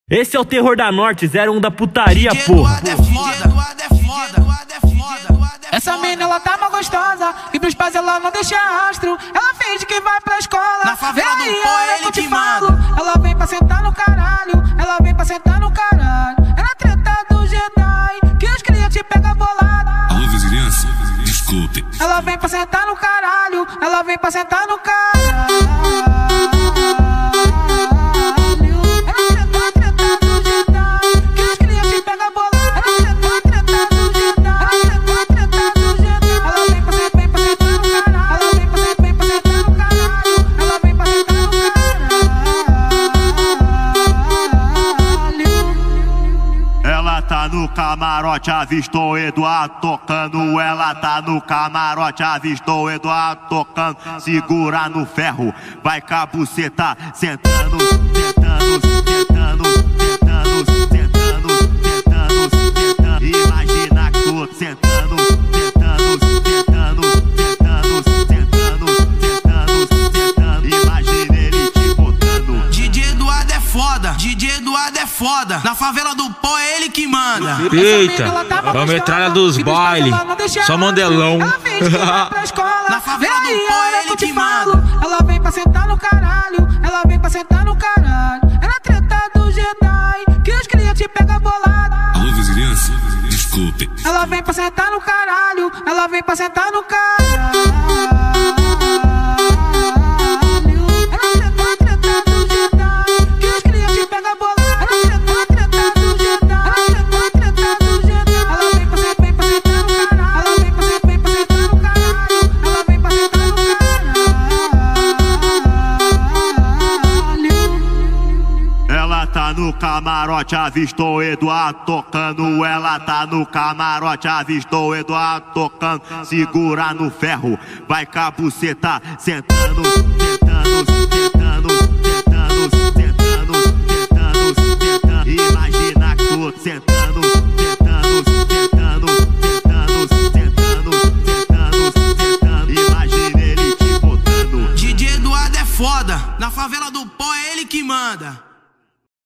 Esse é o terror da Norte, 01 da putaria, porra. Essa menina, ela tá mal gostosa e pros pais ela não deixa rastro. Ela finge que vai pra escola. Na favela do pó é ele que manda. Ela vem pra sentar no caralho. Ela vem pra sentar no caralho. Ela treta do Jedi, que os clientes pegam bolada. Alô, vizinhança, desculpe. Ela vem pra sentar no caralho. Ela vem pra sentar no caralho. Tá no camarote, avistou Eduardo tocando. Ela tá no camarote, avistou Eduardo tocando. Segura no ferro, vai cabucetar, sentando, sentando, sentando, sentando, sentando, sentando, sentando. Imagina que tô sentando, sentando, sentando, sentando, sentando, sentando, sentando. Imagina ele te botando. DJ Eduardo é foda, DJ Eduardo é foda. Na favela do pó é ele que manda. Eita, é a metralha dos baile, só mandelão. Na favela do pó é ele que manda. Ela vem pra sentar no caralho. Ela vem pra sentar no caralho. Ela treta do Jedi, que os clientes pegam bolada. Alô, vizinhança, desculpe. Ela vem pra sentar no caralho. Ela vem pra sentar no caralho. Tá no camarote, avistou Eduardo tocando. Ela tá no camarote, avistou Eduardo tocando. Segura no ferro, vai cabucetar, sentando, sentando, sentando, sentando, sentando, sentando, sentando. Imagina que tô sentando, sentando, sentando, sentando, sentando, sentando, sentando. Imagina ele te botando. DJ Eduardo é foda, na favela do pó é ele que manda.